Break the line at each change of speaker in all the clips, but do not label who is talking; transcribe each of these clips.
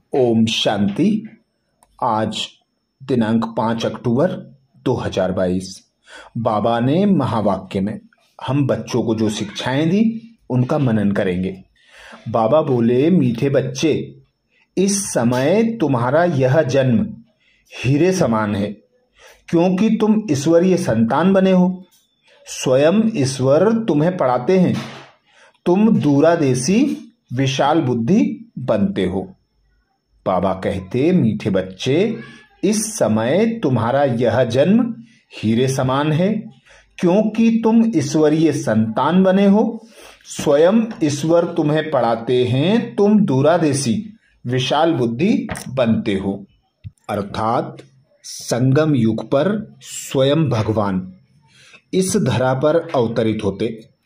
ओम शांति। आज दिनांक 5 अक्टूबर 2022। बाबा ने महावाक्य में हम बच्चों को जो शिक्षाएं दी उनका मनन करेंगे। बाबा बोले, मीठे बच्चे, इस समय तुम्हारा यह जन्म हीरे समान है, क्योंकि तुम ईश्वरीय संतान बने हो। स्वयं ईश्वर तुम्हें पढ़ाते हैं। तुम दूरादेशी विशाल बुद्धि बनते हो। बाबा कहते, मीठे बच्चे, इस समय तुम्हारा यह जन्म हीरे समान है, क्योंकि तुम ईश्वरीय संतान बने हो। स्वयं ईश्वर तुम्हें पढ़ाते हैं। तुम दूरादेशी विशाल बुद्धि बनते हो। अर्थात संगम युग पर स्वयं भगवान इस धरा पर अवतरित होते।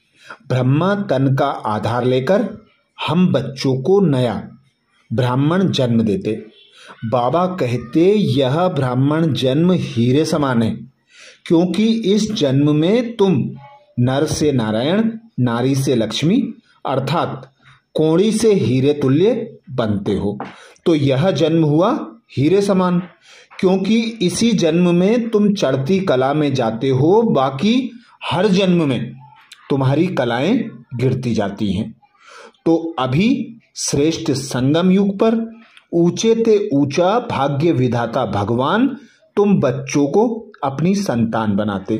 ब्रह्मा तन का आधार लेकर हम बच्चों को नया ब्राह्मण जन्म देते। बाबा कहते, यह ब्राह्मण जन्म हीरे समान है, क्योंकि इस जन्म में तुम नर से नारायण, नारी से लक्ष्मी अर्थात कोड़ी से हीरे तुल्य बनते हो। तो यह जन्म हुआ हीरे समान, क्योंकि इसी जन्म में तुम चढ़ती कला में जाते हो। बाकी हर जन्म में तुम्हारी कलाएं गिरती जाती हैं। तो अभी श्रेष्ठ संगम युग पर ऊंचे ते ऊंचा भाग्य विधाता भगवान तुम बच्चों को अपनी संतान बनाते।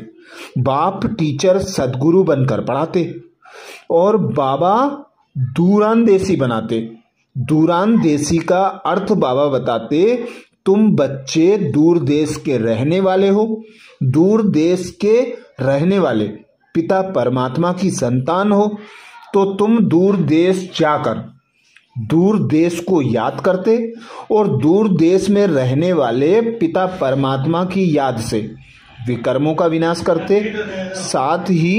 बाप टीचर सदगुरु बनकर पढ़ाते और बाबा दूरांदेशी बनाते। दूरांदेशी का अर्थ बाबा बताते, तुम बच्चे दूर देश के रहने वाले हो। दूर देश के रहने वाले पिता परमात्मा की संतान हो, तो तुम दूर देश जाकर दूर देश को याद करते और दूर देश में रहने वाले पिता परमात्मा की याद से विकर्मों का विनाश करते, साथ ही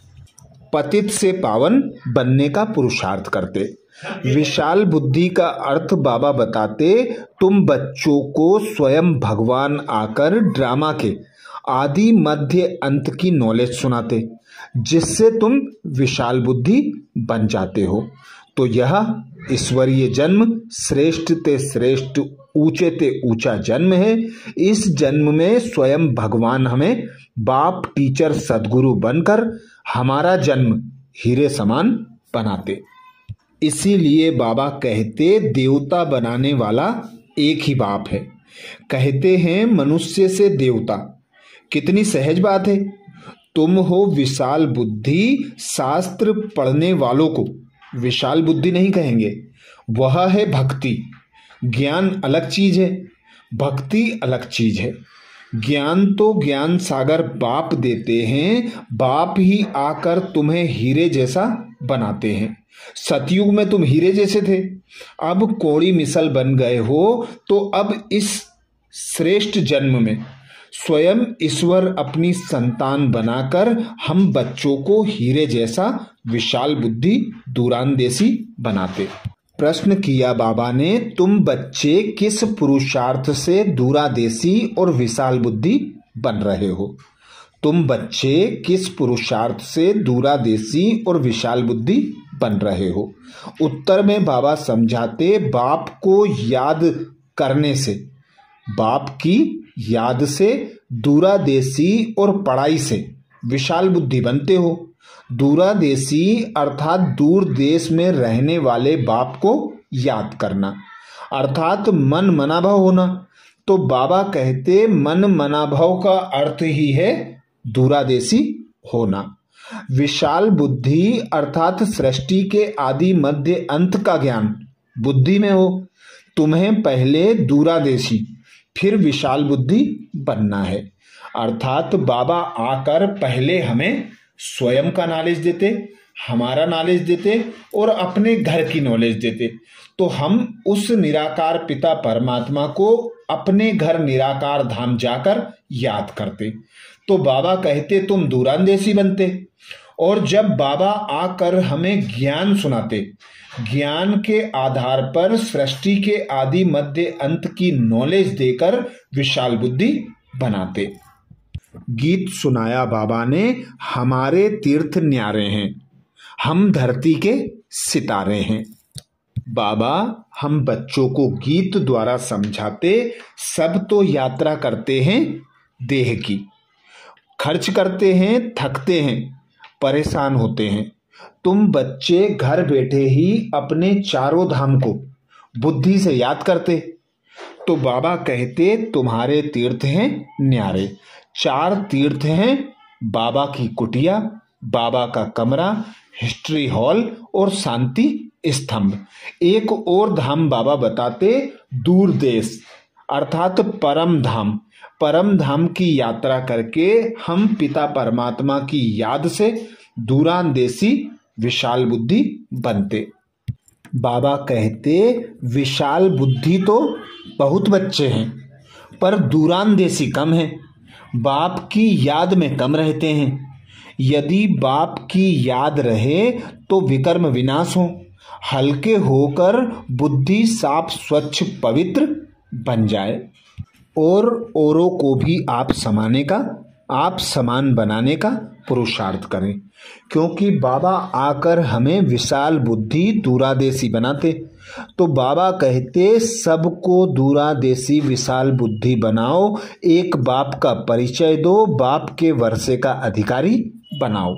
पतित से पावन बनने का पुरुषार्थ करते। विशाल बुद्धि का अर्थ बाबा बताते, तुम बच्चों को स्वयं भगवान आकर ड्रामा के आदि मध्य अंत की नॉलेज सुनाते, जिससे तुम विशाल बुद्धि बन जाते हो। तो यह ईश्वरीय जन्म श्रेष्ठ ते श्रेष्ठ, ऊंचे ते ऊंचा जन्म है। इस जन्म में स्वयं भगवान हमें बाप टीचर सदगुरु बनकर हमारा जन्म हीरे समान बनाते। इसीलिए बाबा कहते, देवता बनाने वाला एक ही बाप है। कहते हैं मनुष्य से देवता, कितनी सहज बात है। तुम हो विशाल बुद्धि। शास्त्र पढ़ने वालों को विशाल बुद्धि नहीं कहेंगे, वह है भक्ति। ज्ञान अलग चीज है, भक्ति अलग चीज है। ज्ञान तो ज्ञान सागर बाप देते हैं। बाप ही आकर तुम्हें हीरे जैसा बनाते हैं। सतयुग में तुम हीरे जैसे थे, अब कोड़ी मिसल बन गए हो। तो अब इस श्रेष्ठ जन्म में स्वयं ईश्वर अपनी संतान बनाकर हम बच्चों को हीरे जैसा विशाल बुद्धि दूरांदेशी बनाते। प्रश्न किया बाबा ने, तुम बच्चे किस पुरुषार्थ से दूरादेशी और विशाल बुद्धि बन रहे हो? तुम बच्चे किस पुरुषार्थ से दूरादेशी और विशाल बुद्धि बन रहे हो? उत्तर में बाबा समझाते, बाप को याद करने से, बाप की याद से दूरादेशी और पढ़ाई से विशाल बुद्धि बनते हो। दूरादेशी अर्थात दूर देश में रहने वाले बाप को याद करना अर्थात मन मनाभव होना। तो बाबा कहते, मन मनाभव का अर्थ ही है दूरादेशी होना। विशाल बुद्धि अर्थात सृष्टि के आदि मध्य अंत का ज्ञान बुद्धि में हो। तुम्हें पहले दूरादेशी फिर विशाल बुद्धि बनना है। अर्थात बाबा आकर पहले हमें स्वयं का नॉलेज देते, हमारा नॉलेज देते और अपने घर की नॉलेज देते। तो हम उस निराकार पिता परमात्मा को अपने घर निराकार धाम जाकर याद करते। तो बाबा कहते, तुम दूरांदेशी बनते। और जब बाबा आकर हमें ज्ञान सुनाते, ज्ञान के आधार पर सृष्टि के आदि मध्य अंत की नॉलेज देकर विशाल बुद्धि बनाते। गीत सुनाया बाबा ने, हमारे तीर्थ न्यारे हैं, हम धरती के सितारे हैं। बाबा हम बच्चों को गीत द्वारा समझाते, सब तो यात्रा करते हैं देह की, खर्च करते हैं, थकते हैं, परेशान होते हैं। तुम बच्चे घर बैठे ही अपने चारों धाम को बुद्धि से याद करते। तो बाबा कहते तुम्हारे तीर्थ हैं न्यारे। 4 तीर्थ हैं, बाबा की कुटिया, बाबा का कमरा, हिस्ट्री हॉल और शांति स्तंभ। एक और धाम बाबा बताते, दूर देश अर्थात परम धाम। परम धाम की यात्रा करके हम पिता परमात्मा की याद से दूरांदेशी विशाल बुद्धि बनते। बाबा कहते विशाल बुद्धि तो बहुत बच्चे हैं, पर दूरांदेशी कम है, बाप की याद में कम रहते हैं। यदि बाप की याद रहे तो विकर्म विनाश हो, हल्के होकर बुद्धि साफ स्वच्छ पवित्र बन जाए और औरों को भी आप समान बनाने का पुरुषार्थ करें। क्योंकि बाबा आकर हमें विशाल बुद्धि दूरादेशी बनाते। तो बाबा कहते सबको दूरादेशी विशाल बुद्धि बनाओ, एक बाप का परिचय दो, बाप के वर्षे का अधिकारी बनाओ।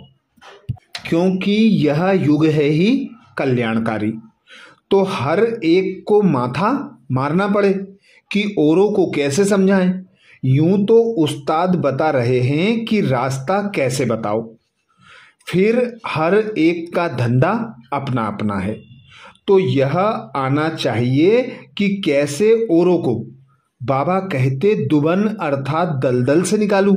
क्योंकि यह युग है ही कल्याणकारी। तो हर एक को माथा मारना पड़े कि औरों को कैसे समझाएं। यूं तो उस्ताद बता रहे हैं कि रास्ता कैसे बताओ, फिर हर एक का धंधा अपना अपना है। तो यह आना चाहिए कि कैसे औरों को, बाबा कहते दुबन अर्थात दलदल से निकालूं।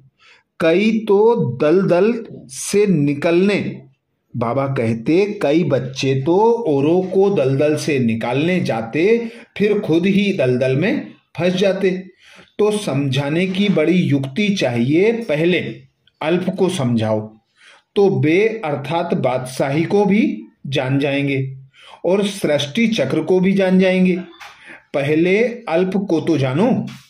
कई तो दलदल से निकलने, बाबा कहते कई बच्चे तो औरों को दलदल से निकालने जाते, फिर खुद ही दलदल में फंस जाते। तो समझाने की बड़ी युक्ति चाहिए। पहले अल्प को समझाओ तो बे अर्थात बादशाही को भी जान जाएंगे और सृष्टि चक्र को भी जान जाएंगे। पहले अल्प को तो जानो।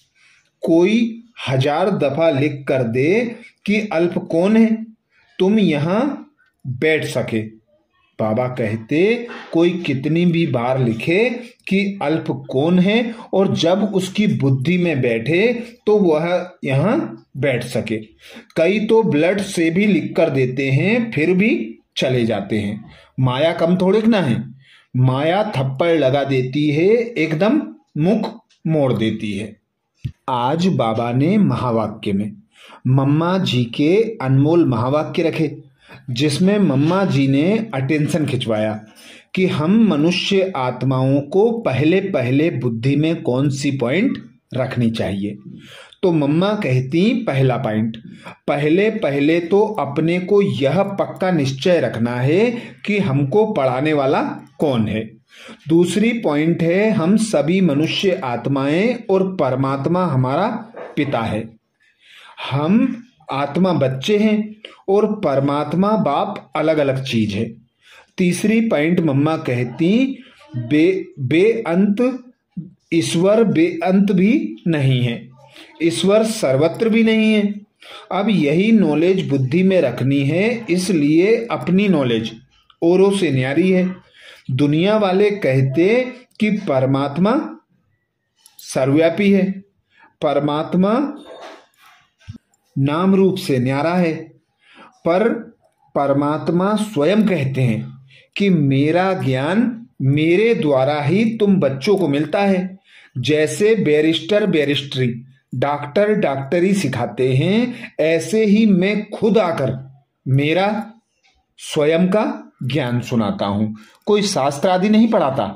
कोई 1000 दफा लिख कर दे कि अल्प कौन है, तुम यहां बैठ सके। बाबा कहते कोई कितनी भी बार लिखे कि अल्प कौन है, और जब उसकी बुद्धि में बैठे तो वह यहां बैठ सके। कई तो ब्लड से भी लिख कर देते हैं, फिर भी चले जाते हैं। माया कम थोड़े ना है, माया थप्पड़ लगा देती है, एकदम मुख मोड़ देती है। आज बाबा ने महावाक्य में मम्मा जी के अनमोल महावाक्य रखे, जिसमें मम्मा जी ने अटेंशन खिंचवाया कि हम मनुष्य आत्माओं को पहले पहले बुद्धि में कौन सी पॉइंट रखनी चाहिए। तो मम्मा कहती पहला पॉइंट, पहले पहले तो अपने को यह पक्का निश्चय रखना है कि हमको पढ़ाने वाला कौन है। दूसरी पॉइंट है हम सभी मनुष्य आत्माएं और परमात्मा हमारा पिता है। हम आत्मा बच्चे हैं और परमात्मा बाप अलग अलग चीज है। तीसरी पॉइंट मम्मा कहती बेअंत ईश्वर बेअंत भी नहीं है, ईश्वर सर्वत्र भी नहीं है। अब यही नॉलेज बुद्धि में रखनी है, इसलिए अपनी नॉलेज औरों से न्यारी है। दुनिया वाले कहते कि परमात्मा सर्वव्यापी है, परमात्मा नाम रूप से न्यारा है, पर परमात्मा स्वयं कहते हैं कि मेरा ज्ञान मेरे द्वारा ही तुम बच्चों को मिलता है। जैसे बैरिस्टर बैरिस्ट्री, डॉक्टर डॉक्टरी सिखाते हैं, ऐसे ही मैं खुद आकर मेरा स्वयं का ज्ञान सुनाता हूं, कोई शास्त्र आदि नहीं पढ़ाता।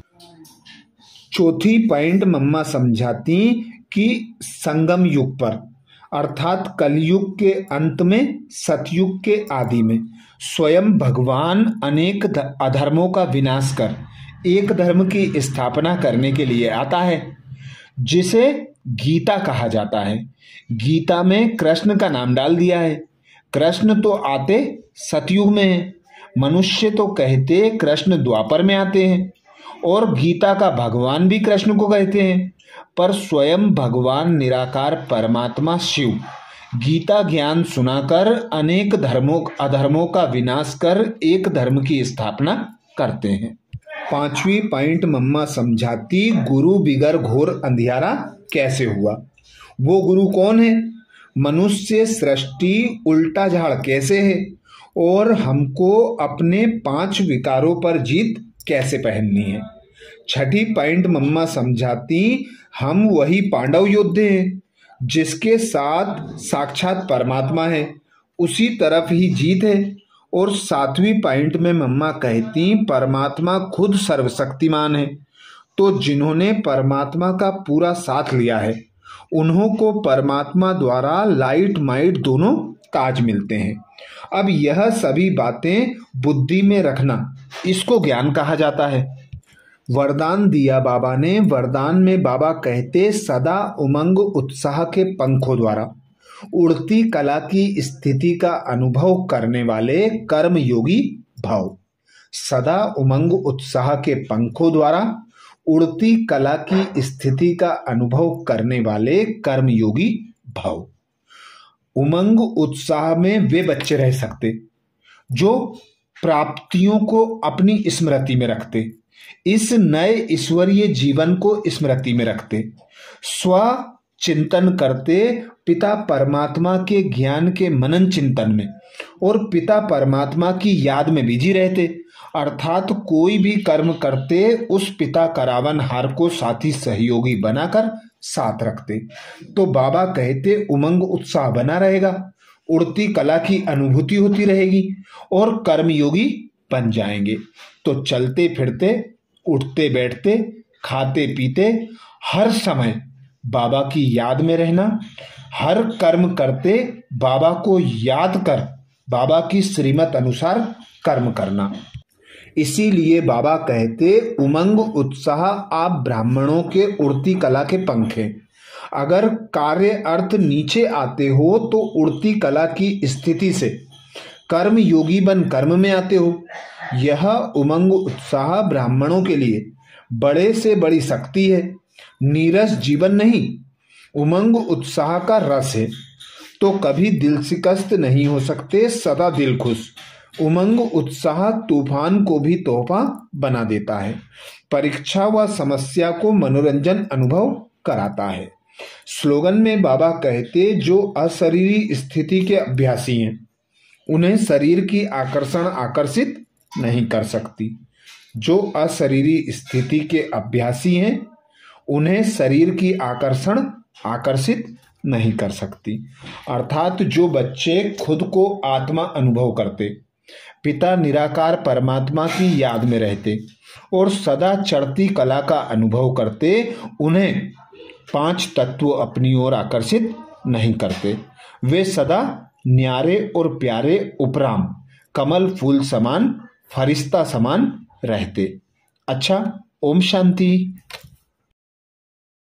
चौथी पॉइंट मम्मा समझाती कि संगम युग पर अर्थात कलयुग के अंत में सतयुग के आदि में स्वयं भगवान अनेक अधर्मों का विनाश कर एक धर्म की स्थापना करने के लिए आता है, जिसे गीता कहा जाता है। गीता में कृष्ण का नाम डाल दिया है। कृष्ण तो आते सतयुग में है, मनुष्य तो कहते कृष्ण द्वापर में आते हैं, और गीता का भगवान भी कृष्ण को कहते हैं, पर स्वयं भगवान निराकार परमात्मा शिव गीता ज्ञान सुनाकर अनेक अधर्मों का विनाश कर एक धर्म की स्थापना करते हैं। 5वीं पॉइंट मम्मा समझाती, गुरु बिगर घोर अंधियारा कैसे हुआ। वो गुरु कौन है, मनुष्य सृष्टि उल्टा झाड़ कैसे है, और हमको अपने 5 विकारों पर जीत कैसे पहननी है। 6ठी पॉइंट मम्मा समझाती, हम वही पांडव योद्धे हैं जिसके साथ साक्षात परमात्मा है, उसी तरफ ही जीत है। और 7वीं पॉइंट में मम्मा कहती, परमात्मा खुद सर्वशक्तिमान है, तो जिन्होंने परमात्मा का पूरा साथ लिया है उन्हों को परमात्मा द्वारा लाइट माइट दोनों काज मिलते हैं। अब यह सभी बातें बुद्धि में रखना, इसको ज्ञान कहा जाता है। वरदान दिया बाबा ने। वरदान में बाबा कहते, सदा उमंग उत्साह के पंखों द्वारा उड़ती कला की स्थिति का अनुभव करने वाले कर्मयोगी भाव। सदा उमंग उत्साह के पंखों द्वारा उड़ती कला की स्थिति का अनुभव करने वाले कर्मयोगी भाव। उमंग उत्साह में वे बच्चे रह सकते जो प्राप्तियों को अपनी स्मृति में रखते, इस नए ईश्वरीय जीवन को स्मृति में रखते, स्व चिंतन करते, पिता परमात्मा के ज्ञान के मनन चिंतन में और पिता परमात्मा की याद में बिजी रहते, अर्थात कोई भी कर्म करते उस पिता करावनहार को साथी सहयोगी बनाकर साथ रखते। तो बाबा कहते उमंग उत्साह बना रहेगा, उड़ती कला की अनुभूति होती रहेगी और कर्मयोगी बन जाएंगे। तो चलते फिरते, उठते बैठते, खाते पीते, हर समय बाबा की याद में रहना, हर कर्म करते बाबा को याद कर बाबा की श्रीमत अनुसार कर्म करना। इसीलिए बाबा कहते उमंग उत्साह आप ब्राह्मणों के उड़ती कला के पंख हैं। अगर कार्य अर्थ नीचे आते हो तो उड़ती कला की स्थिति से कर्म योगी बन कर्म में आते हो। यह उमंग उत्साह ब्राह्मणों के लिए बड़े से बड़ी शक्ति है, नीरस जीवन नहीं, उमंग उत्साह का रस है। तो कभी दिल शिकस्त नहीं हो सकते, सदा दिल खुश। उमंग उत्साह तूफान को भी तोहफा बना देता है, परीक्षा व समस्या को मनोरंजन अनुभव कराता है। स्लोगन में बाबा कहते जो अशरीरी स्थिति के अभ्यासी हैं उन्हें शरीर की आकर्षण आकर्षित नहीं कर सकती। जो अशरीरी स्थिति के अभ्यासी हैं उन्हें शरीर की आकर्षण आकर्षित नहीं कर सकती। अर्थात जो बच्चे खुद को आत्मा अनुभव करते, पिता निराकार परमात्मा की याद में रहते और सदा चढ़ती कला का अनुभव करते, उन्हें 5 तत्व अपनी ओर आकर्षित नहीं करते। वे सदा न्यारे और प्यारे उपराम कमल फूल समान, फरिश्ता समान रहते। अच्छा, ओम शांति।